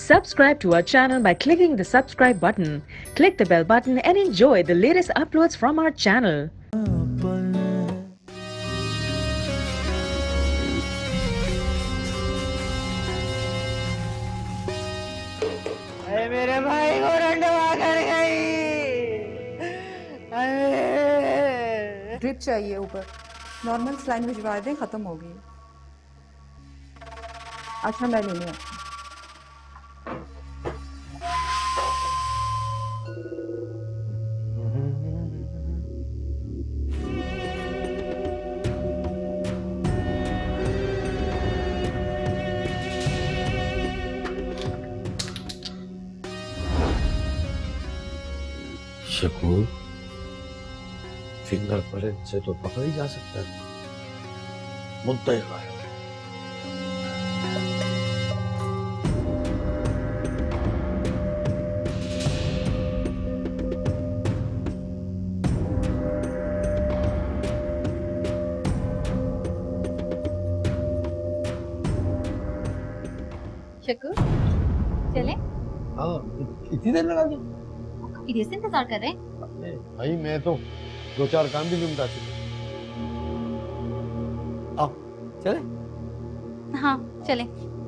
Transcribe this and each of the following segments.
Subscribe to our channel by clicking the subscribe button. Click the bell button and enjoy the latest uploads from our channel. मेरे भाई को रंडवा कर गई। Drip चाहिए ऊपर, normal saline भिजवा दें, खत्म हो गई। अच्छा मैं लेने आती हूँ। शकूर, फिंगरप्रिंट से तो पकड़ ही जा सकता है। मुद्दा ही गायब। शकूर, चले? हाँ, इतनी देर लगा दी? किधर से इंतजार कर रहे हैं? भाई मैं तो 2-4 काम भी निपटा चुका। आओ, चले? हाँ, चले।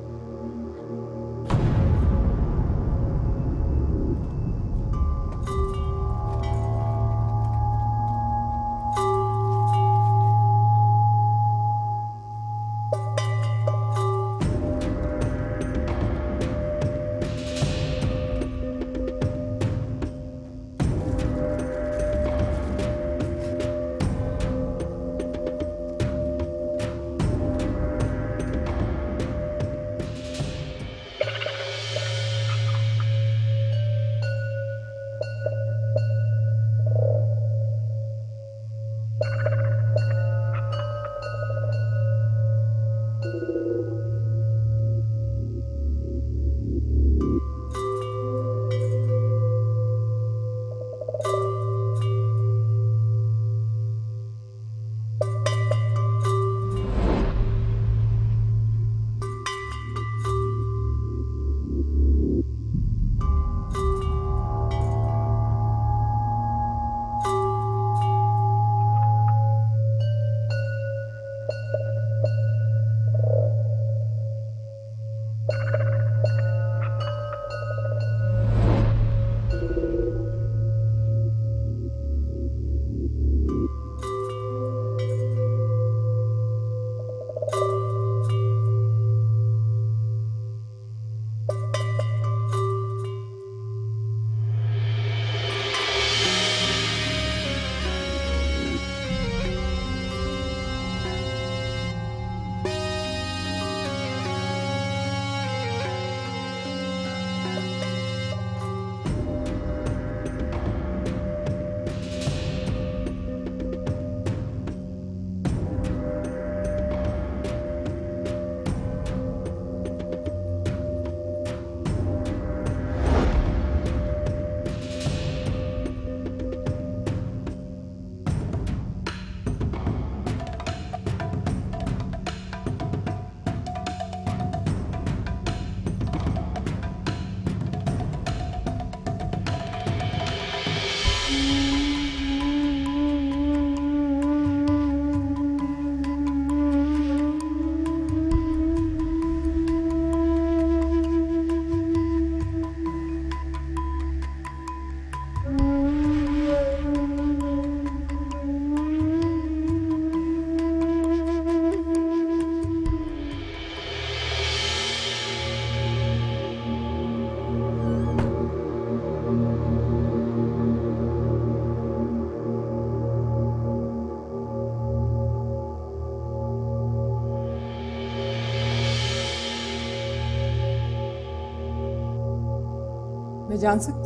मैं जान सकती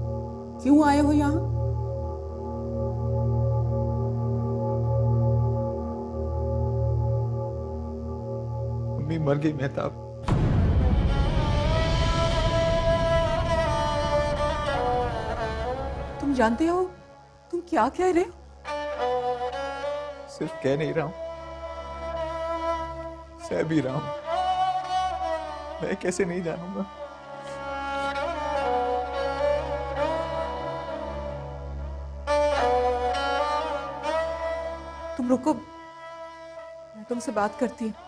हूँ क्यों आए हो यहाँ? मम्मी मर गई मेहताब। तुम जानते हो तुम क्या कह रहे हो? सिर्फ कह नहीं रहा हूं, सह भी रहा हूं। मैं कैसे नहीं जानूंगा? रुको, मैं तुमसे बात करती हूँ।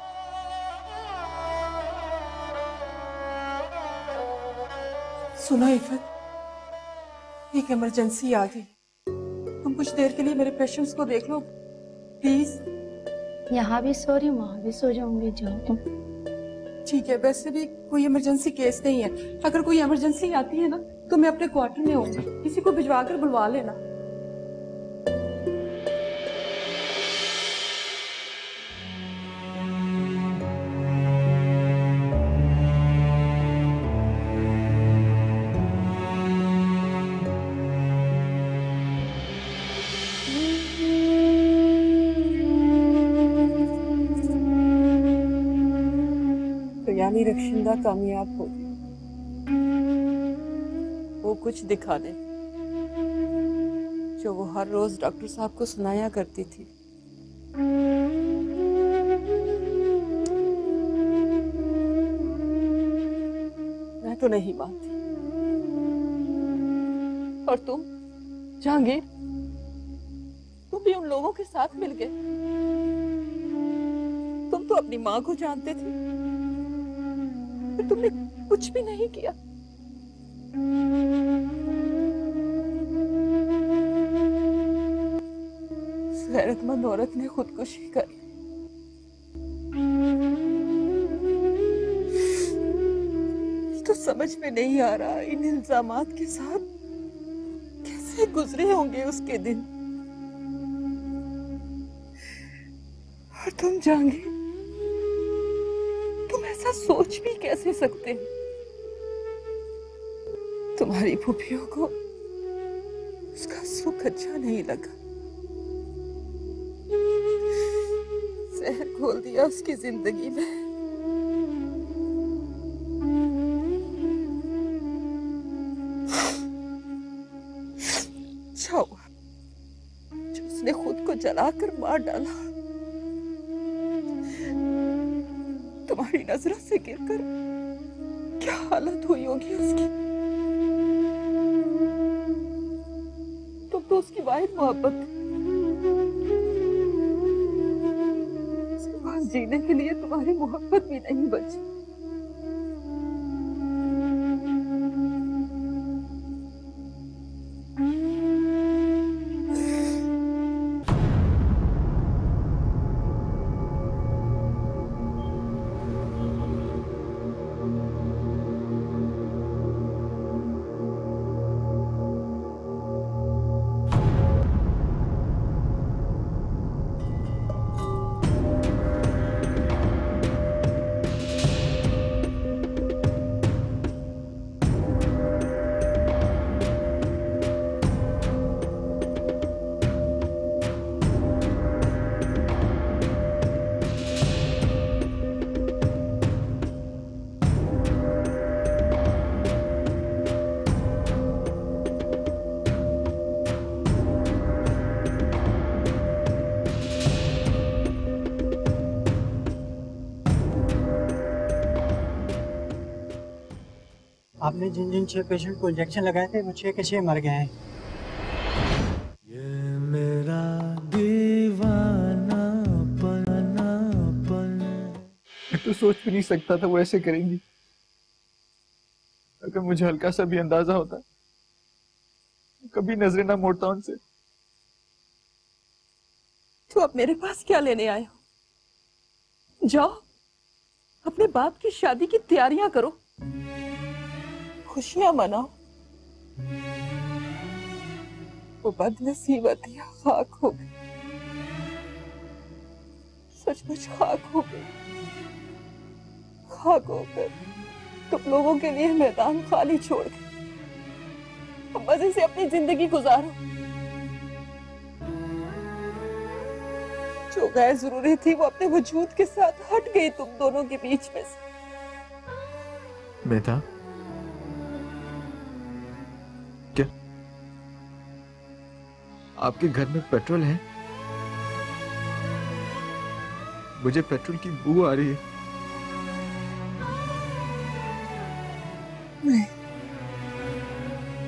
सुनो इफ़त, एक इमरजेंसी आ गई। तुम कुछ देर के लिए मेरे पेशेंट्स को देख लो प्लीज। यहाँ भी सो रही हूँ, वहाँ भी सो जाऊंगी, जाओ तुम। ठीक है, वैसे भी कोई इमरजेंसी केस नहीं है। अगर कोई इमरजेंसी आती है ना तो मैं अपने क्वार्टर में होंगी, किसी को भिजवा कर बुलवा लेना। तो यानी रक्षिंदा कामयाब हो गई। वो कुछ दिखा दे जो वो हर रोज डॉक्टर साहब को सुनाया करती थी। मैं तो नहीं मानती। और तुम जहांगीर, तुम भी उन लोगों के साथ मिल गए। तुम तो अपनी माँ को जानते थे, पर तुमने कुछ भी नहीं किया। गैरतमंद औरत ने खुदकुशी कर ली। तो समझ में नहीं आ रहा इन इल्जामात के साथ कैसे गुजरे होंगे उसके दिन। और तुम जहांगीर, तुम ऐसा सोच भी कैसे सकते हो? तुम्हारी फूफियों को उसका सुख अच्छा नहीं लगा, जहर घोल दिया उसकी जिंदगी में। अच्छा हुआ जो उसने खुद को जलाकर मार डाला। तुम्हारी नजरों से गिरकर क्या हालत हुई होगी उसकी। तुम तो उसकी वाहिद मोहब्बत थी। उसके पास जीने के लिए तुम्हारी मोहब्बत भी नहीं बची। आपने जिन जिन 6 पेशेंट को इंजेक्शन लगाए थे वो 6 के 6 मर गए हैं। ये मेरा दीवानापन। मैं तो सोच भी नहीं सकता था वो ऐसे करेंगी। अगर मुझे हल्का सा भी अंदाजा होता, कभी नजरें ना मोड़ता उनसे। तो अब मेरे पास क्या लेने आए हो? जाओ अपने बाप की शादी की तैयारियां करो, खुशियां मनाओ। वो बदनसीबतियां खाक हो गई, सचमुच खाक हो गई। खाक होकर तुम लोगों के लिए मैदान खाली छोड़ दे। अब मजे से अपनी जिंदगी गुजारो। जो गैर जरूरी थी वो अपने वजूद के साथ हट गई तुम दोनों के बीच में से। बेटा, क्या आपके घर में पेट्रोल है? मुझे पेट्रोल की बू आ रही है। नहीं,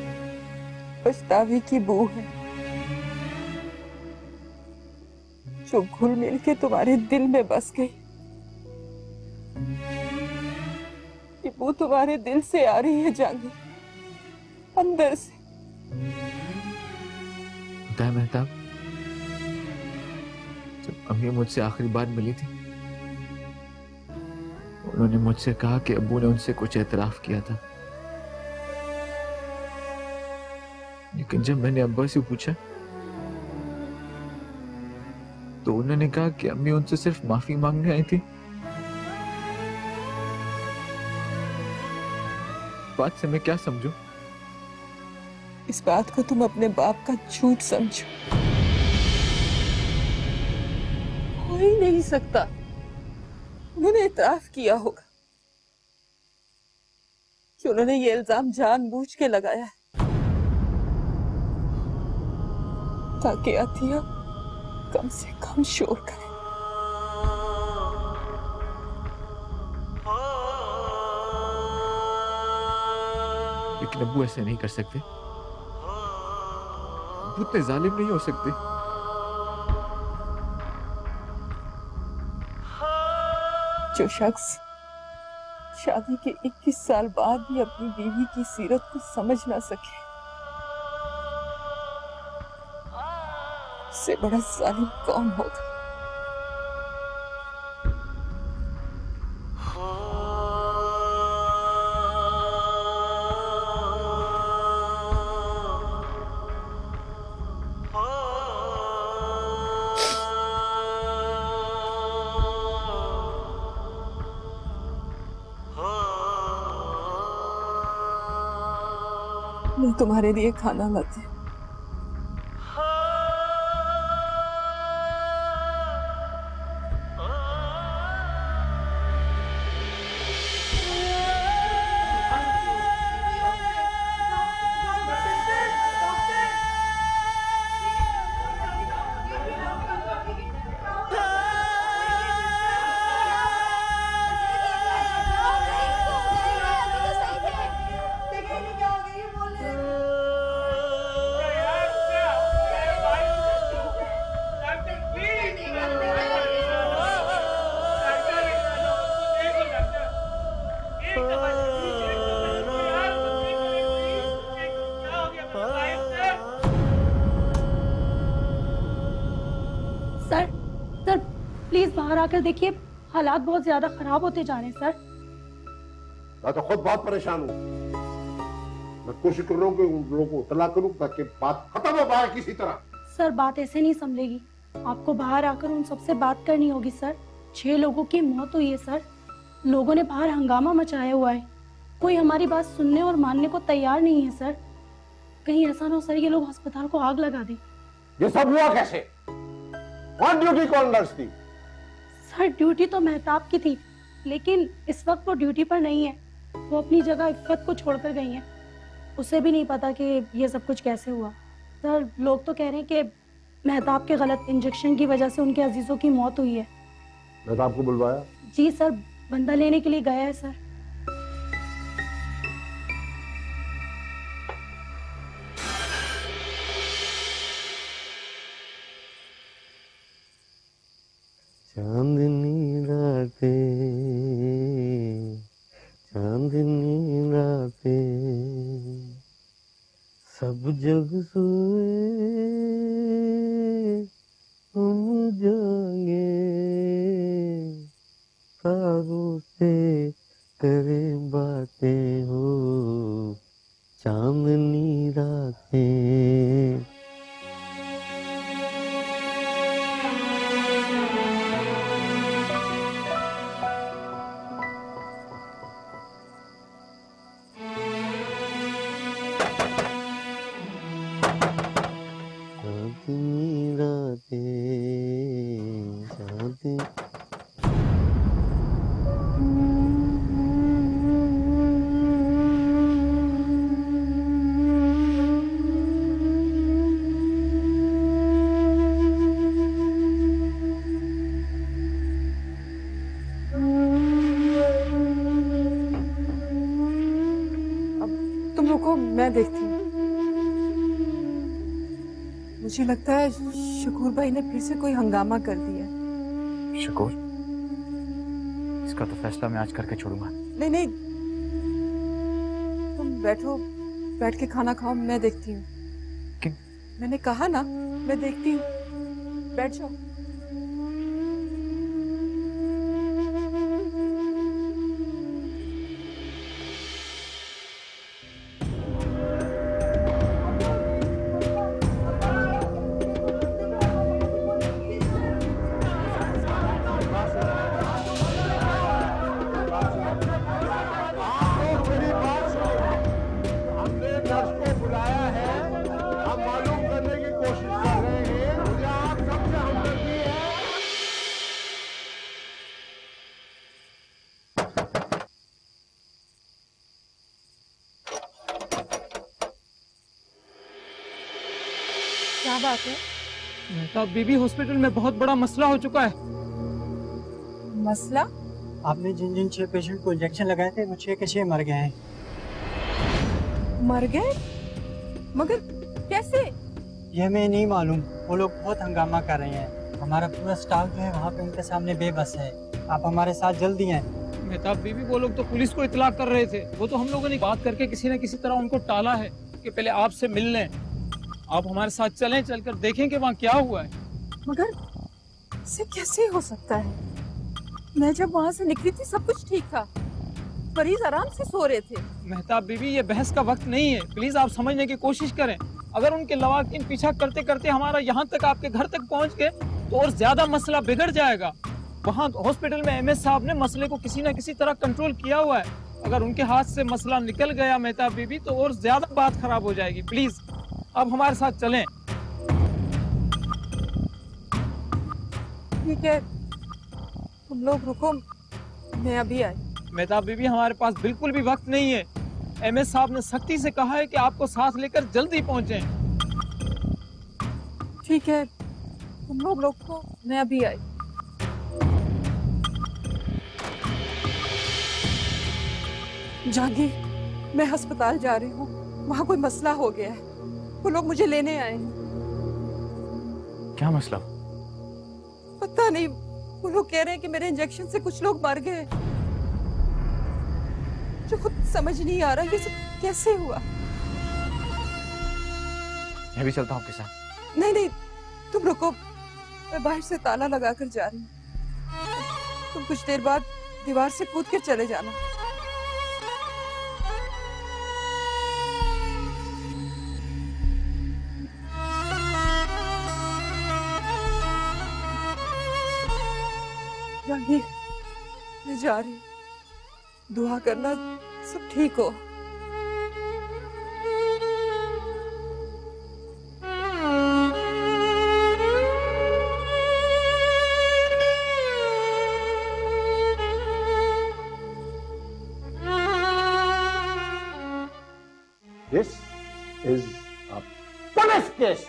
पछतावे की बू है जो घुल मिल के तुम्हारे दिल में बस गई, ये वो तुम्हारे दिल से आ रही है जांगिर, अंदर से। पता है मेहताब, जब अम्मी मुझसे आखिरी बार मिली थी, उन्होंने मुझसे कहा कि अब्बू ने उनसे कुछ एतराफ किया था। लेकिन जब मैंने अब्बा से पूछा तो उन्होंने कहा कि अम्मी उनसे सिर्फ माफी मांगने आई थी। बात से मैं क्या समझूं? इस बात को तुम अपने बाप का झूठ समझो। हो ही नहीं सकता, उन्होंने इतराफ किया होगा कि उन्होंने ये इल्जाम जानबूझ के लगाया है ताकि अतिया कम से कम शोर करे। लेकिन अब्बू ऐसे नहीं कर सकते, अब्बू इतने जालिम नहीं हो सकते। जो शख्स शादी के 21 साल बाद भी अपनी बीवी की सीरत को समझ ना सके, उससे बड़ा जालिम कौन होगा? मैं तुम्हारे लिए खाना लाती हूँ। सर सर प्लीज बाहर आकर देखिए, हालात बहुत ज्यादा खराब होते जा रहे हैं सर। मैं तो खुद बहुत परेशान हूँ। मैं कोशिश कर रहा हूँ कि उन लोगों को इत्तला करूँ ताकि बात खत्म हो पाए किसी तरह। सर बात ऐसे नहीं संभलेगी, आपको बाहर आकर उन सबसे बात करनी होगी सर। 6 लोगों की मौत हुई है सर, लोगों ने बाहर हंगामा मचाया हुआ है, कोई हमारी बात सुनने और मानने को तैयार नहीं है सर। कहीं ऐसा ना हो सर ये लोग अस्पताल को आग लगा दें। ये सब हुआ कैसे? कौन ड्यूटी कौन नर्स थी? सर ड्यूटी तो मेहताब की थी, लेकिन इस वक्त वो ड्यूटी पर नहीं है, वो अपनी जगह इफ़्फ़त को छोड़कर गई हैं। उसे भी नहीं पता कि ये सब कुछ कैसे हुआ। सर लोग तो कह रहे हैं कि मेहताब के गलत इंजेक्शन की वजह से उनके अजीजों की मौत हुई है। मेहताब को बुलवाया? जी सर, बंदा लेने के लिए गया है सर। चांदनी रातें, चांदनी रातें, सब जग सोए हम जागे, तारों से करें बातें हो चांदनी रातें। चांदनी रातें, चांदनी अब तुम रुको, मैं देखती हूँ। मुझे लगता है शकूर भाई ने फिर से कोई हंगामा कर दिया। शकूर, इसका तो फैसला मैं आज करके छोड़ूंगा। नहीं नहीं, तुम बैठो, बैठ के खाना खाओ, मैं देखती हूँ। क्यों? मैंने कहा ना, मैं देखती हूँ, बैठ जाओ। क्या बात है? मेहताब बीबी, हॉस्पिटल में बहुत बड़ा मसला हो चुका है। मसला? आपने जिन जिन 6 पेशेंट को इंजेक्शन लगाए थे वो 6 के 6 मर गए हैं। मर गए? मगर कैसे? ये हमें नहीं मालूम, वो लोग बहुत हंगामा कर रहे हैं। हमारा पूरा स्टाफ जो है वहाँ पे उनके सामने बेबस है। आप हमारे साथ जल्दी आए। मेहताब बीबी, वो लोग तो पुलिस को इतला कर रहे थे। वो तो हम लोगों ने बात करके किसी न किसी तरह उनको टाला है कि पहले आपसे मिल लें। आप हमारे साथ चलें, चलकर देखें कि वहाँ क्या हुआ है। मगर इसे कैसे हो सकता है? मैं जब वहाँ से निकली थी सब कुछ ठीक था, मरीज आराम से सो रहे थे। मेहताब बीबी, ये बहस का वक्त नहीं है, प्लीज आप समझने की कोशिश करें। अगर उनके लवाकिन पीछा करते करते हमारा यहाँ तक, आपके घर तक पहुँच गए तो और ज्यादा मसला बिगड़ जाएगा। वहाँ हॉस्पिटल में एमएस साहब ने मसले को किसी न किसी तरह कंट्रोल किया हुआ है। अगर उनके हाथ से मसला निकल गया मेहताब बीबी तो और ज्यादा बात खराब हो जाएगी। प्लीज आप हमारे साथ चलें। ठीक है, तुम लोग रुको, मैं अभी आई। मेहताब बीबी, हमारे पास बिल्कुल भी वक्त नहीं है। एमएस साहब ने सख्ती से कहा है कि आपको साथ लेकर जल्दी पहुंचे। ठीक है, तुम लोग रुको, मैं अभी आई। जहांगीर, मैं अस्पताल जा रही हूँ, वहाँ कोई मसला हो गया है। वो लोग मुझे लेने आए हैं। क्या मसला? पता नहीं, वो लोग कह रहे हैं कि मेरे इंजेक्शन से कुछ लोग मर गए। जो खुद समझ नहीं आ रहा ये सब कैसे हुआ। मैं भी चलता हूँ आपके साथ। नहीं नहीं, तुम रुको, मैं बाहर से ताला लगाकर जा रही हूँ। तुम कुछ देर बाद दीवार से कूद कर चले जाना। जहांगीर, मैं जा रही हूँ, दुआ करना सब ठीक हो। This is a police case.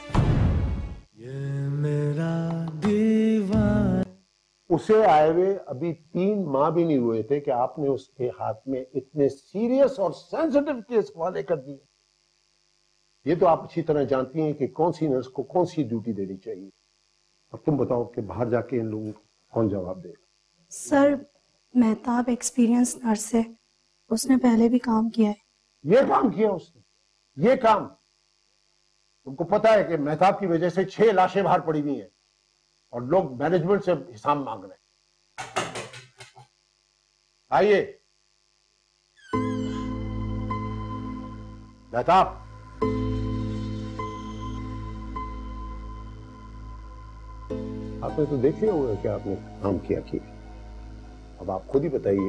उसे आए हुए अभी 3 माह भी नहीं हुए थे कि आपने उसके हाथ में इतने सीरियस और सेंसिटिव केस हवाले कर दिए। ये तो आप अच्छी तरह जानती हैं कि कौन सी नर्स को कौन सी ड्यूटी देनी चाहिए। अब तुम बताओ कि बाहर जाके इन लोगों को कौन जवाब देगा? सर, मेहताब एक्सपीरियंस नर्स है, उसने पहले भी काम किया है। ये काम किया उसने? ये काम? तुमको पता है कि मेहताब की वजह से 6 लाशें बाहर पड़ी हुई हैं और लोग मैनेजमेंट से हिसाब मांग रहे हैं। आइए मेहताब, आपने तो देख लिया होगा कि आपने काम किया किया। अब आप खुद ही बताइए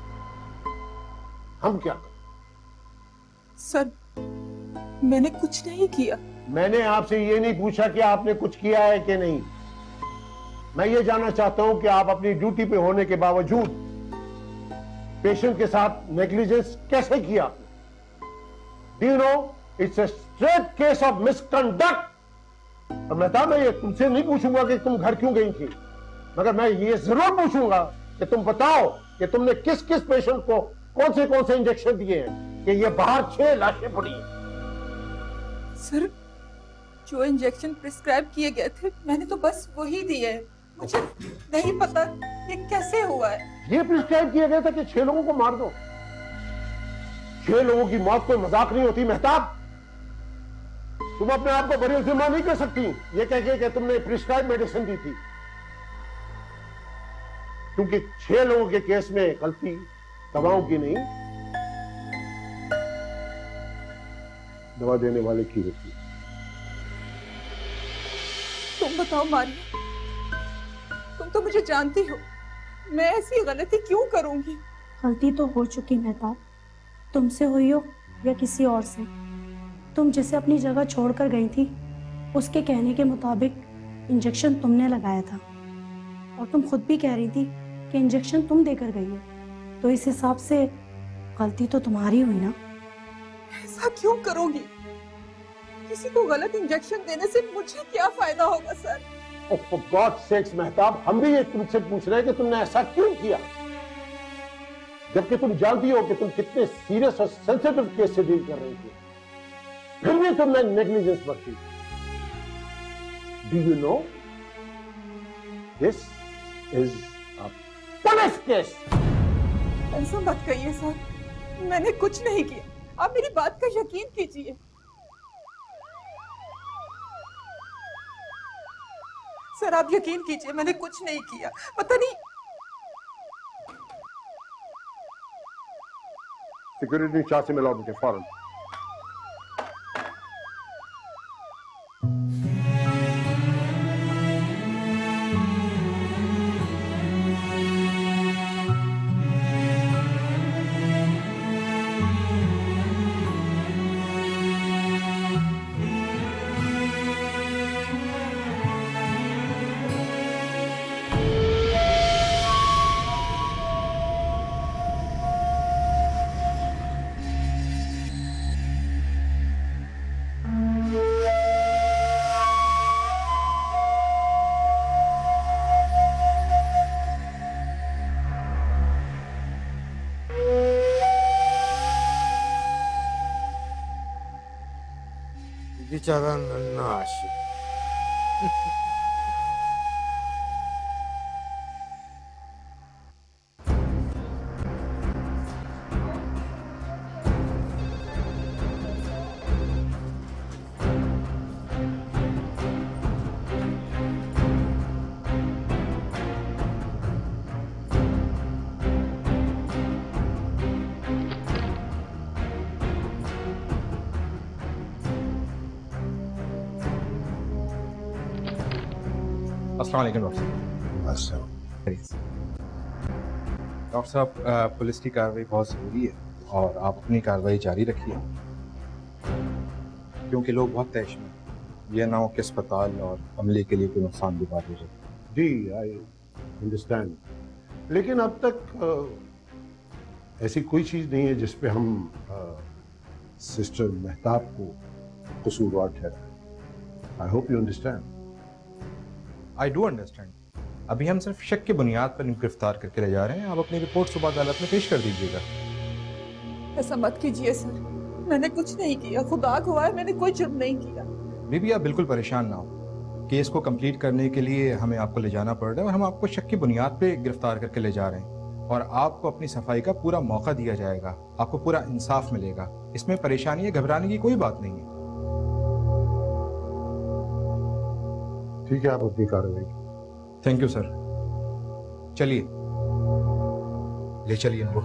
हम क्या करें? सर, मैंने कुछ नहीं किया। मैंने आपसे ये नहीं पूछा कि आपने कुछ किया है कि नहीं। मैं ये जानना चाहता हूं कि आप अपनी ड्यूटी पे होने के बावजूद पेशेंट के साथ नेग्लिजेंस कैसे किया? Do you know, it's a straight case of misconduct. और मेहताब, मैं ये तुमसे नहीं पूछूंगा कि तुम घर क्यों गई थी, मगर मैं ये जरूर पूछूंगा कि तुम बताओ कि तुमने किस किस पेशेंट को कौन से इंजेक्शन दिए हैं कि ये बाहर 6 लाशें पड़ी हैं। सर, जो इंजेक्शन प्रिस्क्राइब किए गए थे मैंने तो बस वही दिए। मुझे नहीं पता ये कैसे हुआ है। ये प्रिस्क्राइब किया गया था कि 6 लोगों को मार दो। 6 लोगों की मौत कोई मजाक नहीं होती मेहताब। तुम अपने आप को बड़ी जिम्मा नहीं कर सकती ये कह के कि तुमने प्रिस्क्राइब मेडिसिन दी थी, क्योंकि 6 लोगों के केस में गलती दवाओं की नहीं, दवा देने वाले की होती। तुम बताओ मारिया, तुम तो मुझे जानती हो, मैं ऐसी गलती क्यों करूंगी? गलती तो हो चुकी मेहताब, तुमसे हुई हो या किसी और से। तुम जिसे अपनी जगह छोड़कर गई थी उसके कहने के मुताबिक इंजेक्शन तुमने लगाया था, और तुम खुद भी कह रही थी कि इंजेक्शन तुम देकर गई हो, तो इस हिसाब से गलती तो तुम्हारी हुई ना। ऐसा क्यों करोगी? किसी को गलत इंजेक्शन देने से मुझे क्या फायदा होगा sir? Oh, for God's sakes, Mehtab, हम भी ये तुमसे पूछ रहे हैं कि तुमने ऐसा क्यों किया, जबकि तुम जानती हो कि तुम कितने सीरियस और सेंसिटिव केस से डील कर रही थी, फिर भी तुमने नेग्लिजेंस बरती। Do you know? This is a police case. ऐसा मत कहिए सर, मैंने कुछ नहीं किया। आप मेरी बात का यकीन कीजिए। सर आप यकीन कीजिए, मैंने कुछ नहीं किया। पता नहीं सिक्योरिटी इंचार्ज से मिलाओ मुझे फौरन। बेचारा नन्हा आशिक। अस्सलाम वालेकुम डॉक्टर साहब। डॉक्टर साहब, पुलिस की कार्रवाई बहुत ज़रूरी है और आप अपनी कार्रवाई जारी रखिए, क्योंकि लोग बहुत तैश में, यह ना हो कि अस्पताल और अमले के लिए कोई नुकसान भी बात हो जाए। जी आई अंडरस्टैंड, लेकिन अब तक ऐसी कोई चीज नहीं है जिस पे हम सिस्टर मेहताब को कसूरवार ठहराएं। I hope you understand. I do understand. अभी हम सिर्फ शक की बुनियाद पर इनको गिरफ्तार करके ले जा रहे हैं। आप अपनी रिपोर्ट सुबह अदालत में पेश कर दीजिएगा। ऐसा मत कीजिए सर, मैंने कुछ नहीं किया, खुदा गवाह है, मैंने कोई जुर्म नहीं किया। बीबी आप बिल्कुल परेशान ना हो, केस को कंप्लीट करने के लिए हमें आपको ले जाना पड़ रहा है और हम आपको शक की बुनियाद पे गिरफ्तार करके ले जा रहे हैं, और आपको अपनी सफाई का पूरा मौका दिया जाएगा, आपको पूरा इंसाफ मिलेगा। इसमें परेशानी या घबराने की कोई बात नहीं है। ठीक है, आप अपनी कार्रवाई। Thank you sir. चलिए ले चलिए इनको।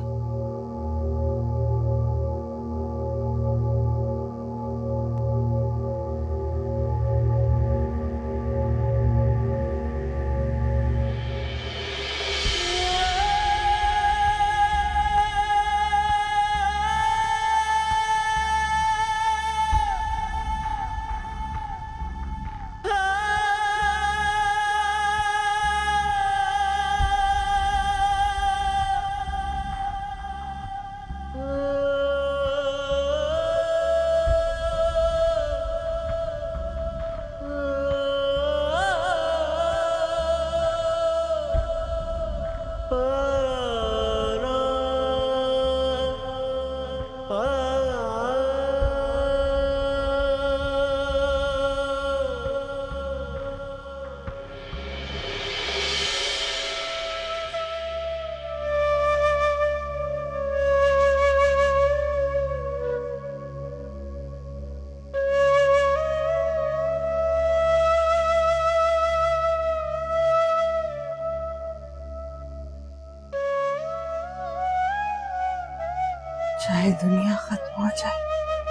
चाहे दुनिया खत्म हो जाए,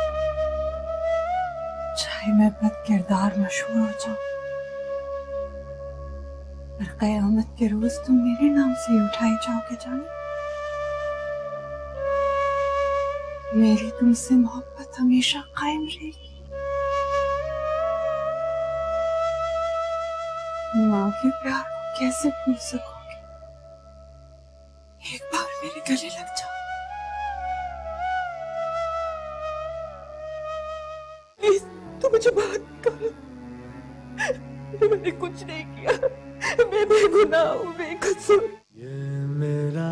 चाहे मैं बद किरदार मशहूर हो जाऊं, पर कयामत के रोज तुम मेरे नाम से ही उठाई जाओगे जाने। मेरी तुमसे मोहब्बत हमेशा कायम रहेगी। माँ के प्यार को कैसे भूल सकोगे? एक बार मेरे गले लग जाओ। प्लीज तुम मुझे बाहर निकालो। मैंने कुछ नहीं किया, मैं बेगुनाह हूँ, बेकसूर। ये मेरा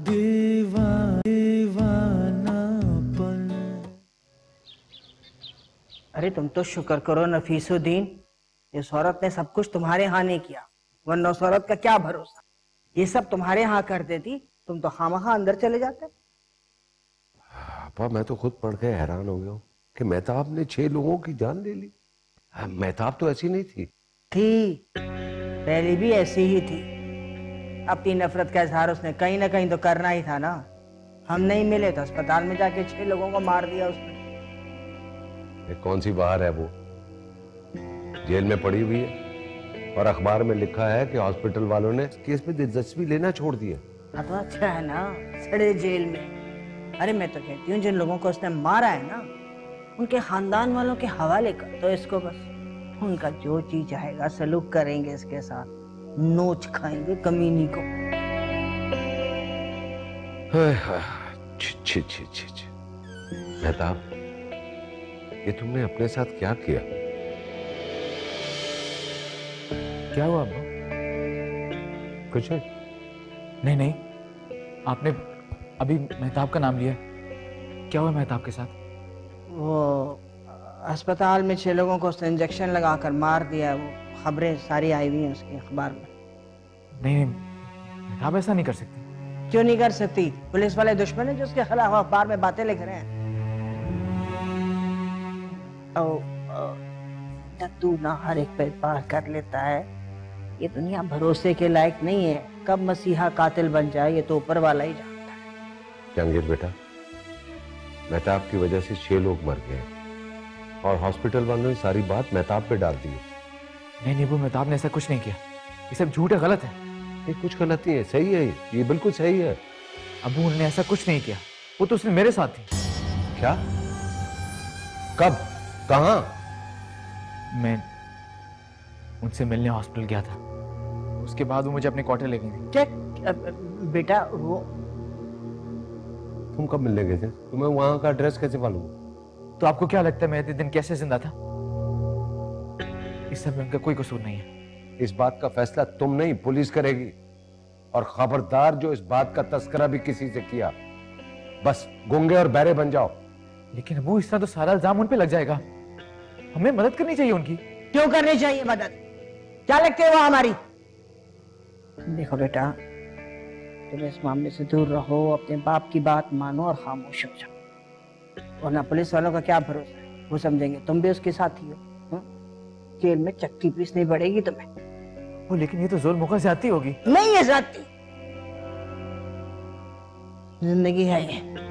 अरे तुम तो शुक्र करो नफीसुद्दीन, इस औरत ने सब कुछ तुम्हारे यहाँ नहीं किया, वरना उस औरत का क्या भरोसा। ये सब तुम्हारे यहाँ कर देती, तुम तो खामखा अंदर चले जाते। पापा मैं तो खुद पढ़ के हैरान हो गया हूँ कि मेहताब ने 6 लोगों की जान ले ली। मेहताब तो ऐसी नहीं थी। पहले भी ऐसी ही थी। अपनी नफरत का इजहार उसने कहीं ना कहीं तो करना ही था ना। हम नहीं मिले तो अस्पताल में जाके 6 लोगों को मार दिया उसने। कौन सी बाहर है वो, जेल में पड़ी हुई है और अखबार में लिखा है कि हॉस्पिटल वालों ने केस में दिलचस्पी लेना छोड़ दिया। तो अच्छा है ना, सड़े जेल में। अरे मैं तो कहती हूँ जिन लोगों को उसने मारा है ना, उनके खानदान वालों के हवाले कर तो इसको, बस उनका जो चीज चाहेगा सलूक करेंगे, इसके साथ नोच खाएंगे कमीनी को। छी छी छी छी। मेहताब ये तुमने अपने साथ क्या किया? क्या हुआ अब्बा? कुछ है? नहीं, आपने अभी मेहताब का नाम लिया, क्या हुआ मेहताब के साथ? वो अस्पताल में 6 लोगों को उसने इंजेक्शन लगाकर मार दिया। वो खबरें सारी आई हुई हैं उसके अखबार में। नहीं, मेहताब ऐसा नहीं कर सकती। क्यों नहीं कर सकती? पुलिस वाले दुश्मन है जो उसके खिलाफ अखबार में बातें लिख रहे हैं। तू ना हर एक पे पार कर लेता है। ये दुनिया भरोसे के लायक नहीं है। कब मसीहा कातिल बन जाए ये तो ऊपर वाला ही जानता है। जहांगीर बेटा, मेहताब की वजह से 6 लोग मर गए और हॉस्पिटल वालों ने सारी बात मेहताब पे डाल दी। नहीं, वो मेहताब ने ऐसा कुछ नहीं किया। ये सब झूठ है, गलत है। ये कुछ गलत नहीं है, सही है, ये बिल्कुल सही है। अबू उन्होंने ऐसा कुछ नहीं किया, वो तो उसने मेरे साथ थी। क्या? कब? कहाँ? मैं उनसे मिलने हॉस्पिटल गया था, उसके बाद वो मुझे अपने क्वार्टर ले गई। क्या बेटा? वो तुम कब मिलने गए थे? तुम्हें वहां का एड्रेस कैसे मालूम? तो आपको क्या लगता है मैं इतने दिन कैसे जिंदा था? इस सब में उनका कोई कसूर नहीं है। इस बात का फैसला तुम नहीं, पुलिस करेगी। और खबरदार जो इस बात का तस्करा भी किसी से किया, बस गूंगे और बहरे बन जाओ। लेकिन वो इस तरह तो सारा इल्जाम उन पे लग जाएगा। हमें मदद करनी चाहिए उनकी। क्यों करनी चाहिए मदद? क्या लगती है वो हमारी? देखो बेटा, तुम इस मामले से दूर रहो, अपने बाप की बात मानो और खामोश हो जाओ। वरना पुलिस वालों का क्या भरोसा है, वो समझेंगे तुम भी उसके साथ ही हो। जेल में चक्की पीसनी पड़ेगी तुम्हें। वो लेकिन ये तो जुल्म का ज्यादती होगी। नहीं है ज्यादती, जिंदगी है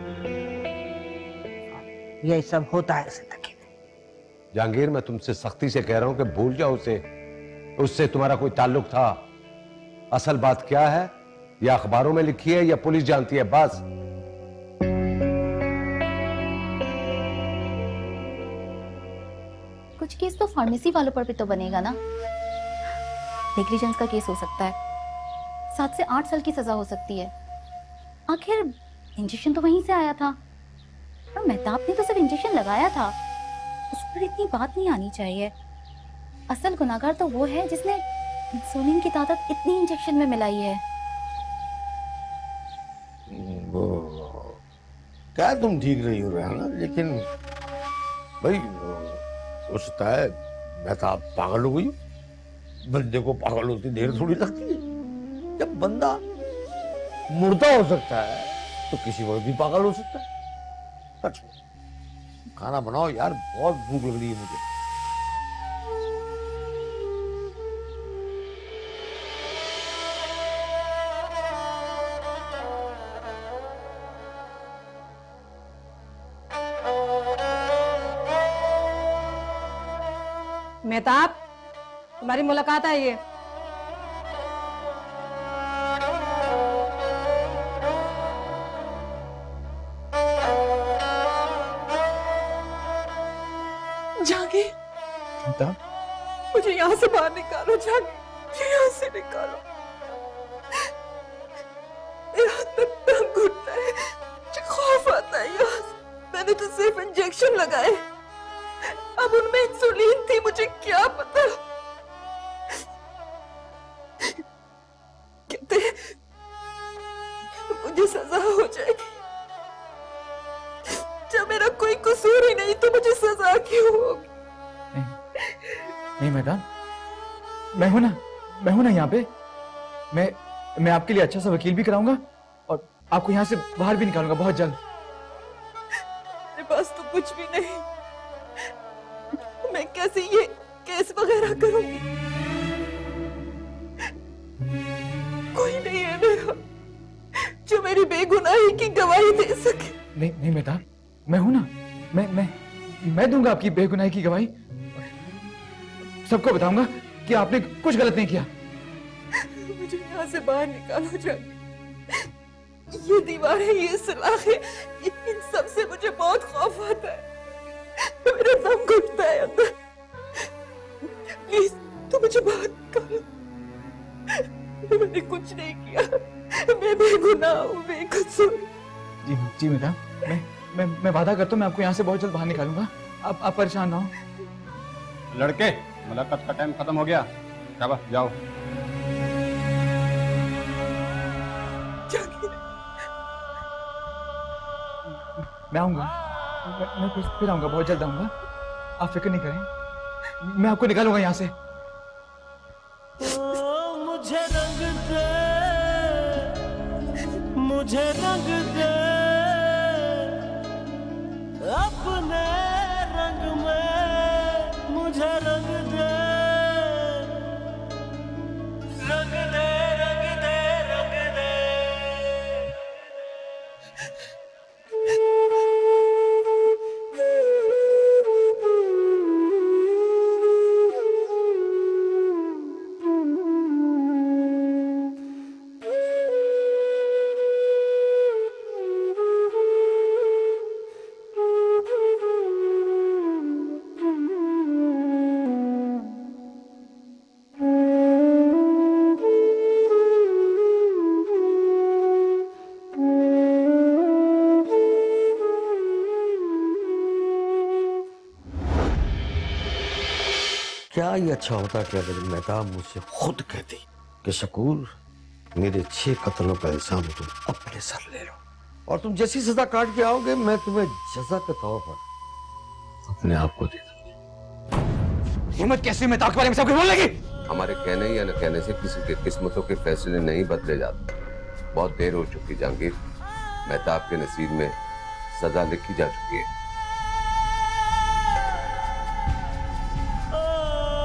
ये सब होता है जिंदगी में। जहांगीर, मैं तुमसे सख्ती से कह रहा हूं कि भूल जाओ उसे। उससे तुम्हारा कोई ताल्लुक था। असल बात क्या है, या अखबारों में लिखी है या पुलिस जानती है, बस। कुछ केस तो फार्मेसी वालों पर भी तो बनेगा ना। नेग्लिजेंस का केस हो सकता है, 7 से 8 साल की सजा हो सकती है। आखिर इंजेक्शन तो वहीं से आया था और मेहताब ने तो सिर्फ इंजेक्शन लगाया था। उस पर इतनी बात नहीं आनी चाहिए। असल गुनाहगार तो वो है जिसने इंसुलिन की ताकत इतनी इंजेक्शन में मिलाई है। क्या तुम ठीक नहीं हो रहा ना, लेकिन भाई हो सकता है मेहताब पागल हो गई। बंदे को पागल होती देर थोड़ी लगती है। जब बंदा मुर्दा हो सकता है तो किसी वक्त भी पागल हो सकता है। सच में खाना बनाओ यार, बहुत भूख लग रही है मुझे। मेहताब, तुम्हारी मुलाकात आई है। जहांगीर, मुझे यहाँ से बाहर निकालो जहांगीर, यहाँ से निकालो। मेरा तक दम घुटता है, मुझे खौफ आता है यहाँ से। मैंने तो सिर्फ इंजेक्शन लगाए, अब उनमें इंसुलिन थी, मुझे क्या पता। कहते हैं मुझे सजा हो जाएगी। जब मेरा कोई कसूर ही नहीं तो मुझे सजा क्यों होगी? नहीं मैडम, मैं हूं ना यहाँ पे। मैं आपके लिए अच्छा सा वकील भी कराऊंगा और आपको यहाँ से बाहर भी निकालूंगा बहुत जल्द। मेरे पास तो कुछ भी नहीं, मैं कैसे ये केस वगैरह करूंगी? कोई नहीं है मेरा जो मेरी बेगुनाही की गवाही दे सके। नहीं मैडम, मैं हूं ना, मैं दूंगा आपकी बेगुनाही की गवाही। सबको बताऊंगा कि आपने कुछ गलत नहीं किया। मुझे यहाँ से बाहर निकालो जाके। ये दीवारें, ये सलाखें, इन सब से मुझे बहुत खौफ आता है। मेरा दम घुटता है अंदर। प्लीज तुम मुझे बाहर निकालो। मैंने कुछ नहीं किया, मैं बेगुनाह हूँ, बेकसूर। जी मैडम, मैं वादा करता हूँ मैं आपको यहाँ से बहुत जल्द बाहर निकालूंगा। आप परेशान ना हो। लड़के, मुलाकात का टाइम खत्म हो गया, शाबाश जाओ। मैं आऊंगा, मैं फिर आऊंगा, बहुत जल्द आऊंगा। आप फिक्र नहीं करें, मैं आपको निकालूंगा यहाँ से। मुझे रंग दे, मुझे रंग दे अपने रंग में, मुझे रंग दे, रंग दे, रंग दे, रंग दे। क्या ये अच्छा होता कि अगर मेहताब मुझसे खुद कहती कि शकूर मेरे 6 कत्लों का इल्जाम तुम अपने सर ले लो और तुम जैसी सजा काट के आओगे मैं तुम्हें जजा के तौर पर अपने आप को दे दूंगी। हिम्मत कैसी मेहताब के बारे में सब कुछ बोलने लगी? हमारे कहने या न कहने से किसी के किस्मतों के फैसले नहीं बदले जाते। बहुत देर हो चुकी जहांगीर, मेहताब के नसीब में सजा लिखी जा चुकी है।